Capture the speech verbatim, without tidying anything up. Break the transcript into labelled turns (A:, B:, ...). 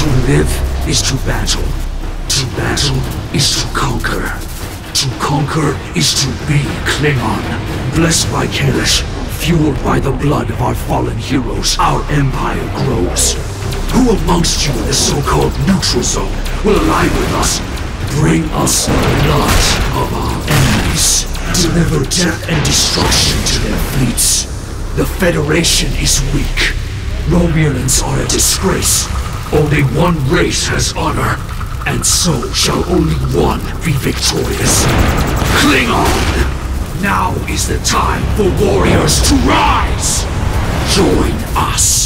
A: To live is to battle. To battle is to conquer. To conquer is to be Klingon. Blessed by Kalish, fueled by the blood of our fallen heroes, our empire grows. Who amongst you in the so-called neutral zone will ally with us? Bring us the blood of our enemies. Deliver death and destruction to their fleets. The Federation is weak. Romulans are a disgrace. Only one race has honor, and so shall only one be victorious. Klingon! Now is the time for warriors to rise! Join us!